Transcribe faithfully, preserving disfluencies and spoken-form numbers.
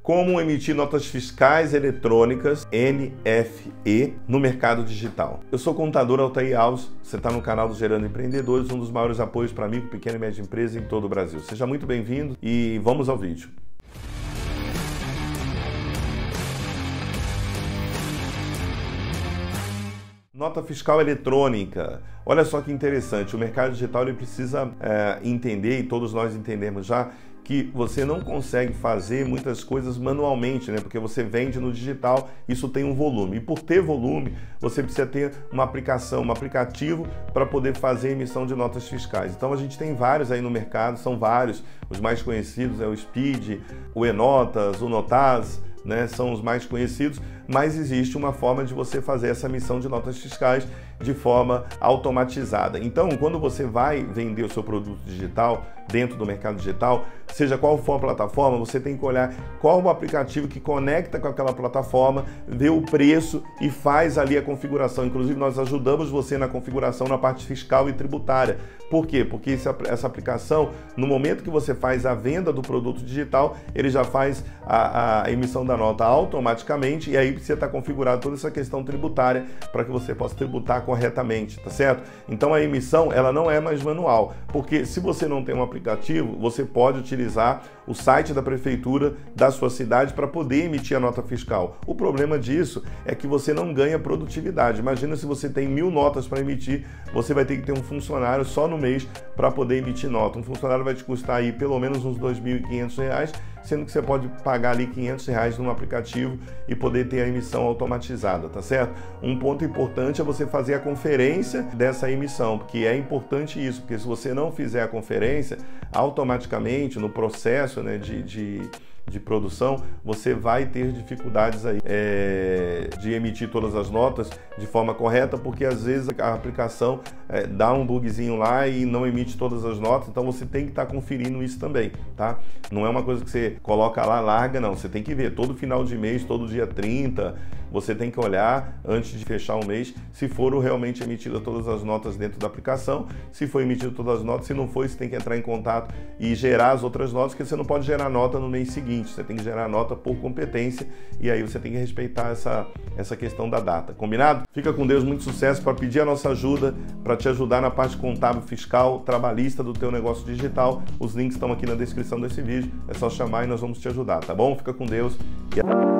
Como emitir notas fiscais eletrônicas, N F E, no mercado digital. Eu sou contador Altair Alves, você está no canal do Gerando Empreendedores, um dos maiores apoios para micro, pequena e média empresa em todo o Brasil. Seja muito bem-vindo e vamos ao vídeo. Nota fiscal eletrônica. Olha só que interessante, o mercado digital ele precisa é, entender, e todos nós entendemos já, que você não consegue fazer muitas coisas manualmente, né? Porque você vende no digital, isso tem um volume. E por ter volume, você precisa ter uma aplicação, um aplicativo para poder fazer a emissão de notas fiscais. Então a gente tem vários aí no mercado, são vários. Os mais conhecidos é o Speed, o eNotas, o Notaz, né? São os mais conhecidos, mas existe uma forma de você fazer essa emissão de notas fiscais de forma automatizada. Então, quando você vai vender o seu produto digital dentro do mercado digital, seja qual for a plataforma, você tem que olhar qual o aplicativo que conecta com aquela plataforma, ver o preço e faz ali a configuração. Inclusive, nós ajudamos você na configuração na parte fiscal e tributária. Por quê? Porque essa aplicação, no momento que você faz a venda do produto digital, ele já faz a, a emissão da nota automaticamente e aí precisa estar configurado toda essa questão tributária para que você possa tributar corretamente, tá certo? Então a emissão, ela não é mais manual, porque se você não tem um aplicativo, você pode utilizar o site da prefeitura da sua cidade para poder emitir a nota fiscal. O problema disso é que você não ganha produtividade. Imagina se você tem mil notas para emitir, você vai ter que ter um funcionário só no mês para poder emitir nota. Um funcionário vai te custar aí pelo menos uns dois mil e quinhentos reais, sendo que você pode pagar ali quinhentos reais num aplicativo e poder ter a emissão automatizada, tá certo? Um ponto importante é você fazer a conferência dessa emissão, porque é importante isso, porque se você não fizer a conferência, automaticamente no processo, né, de, de de produção, você vai ter dificuldades aí é, de emitir todas as notas de forma correta, porque às vezes a aplicação é, dá um bugzinho lá e não emite todas as notas, então você tem que estar tá conferindo isso também, tá? Não é uma coisa que você coloca lá, larga, não, você tem que ver todo final de mês, todo dia trinta, você tem que olhar antes de fechar o mês se foram realmente emitidas todas as notas dentro da aplicação, se foi emitido todas as notas, se não foi, você tem que entrar em contato e gerar as outras notas, porque você não pode gerar nota no mês seguinte. Você tem que gerar nota por competência e aí você tem que respeitar essa, essa questão da data. Combinado? Fica com Deus, muito sucesso para pedir a nossa ajuda, para te ajudar na parte contábil, fiscal, trabalhista do teu negócio digital. Os links estão aqui na descrição desse vídeo. É só chamar e nós vamos te ajudar, tá bom? Fica com Deus e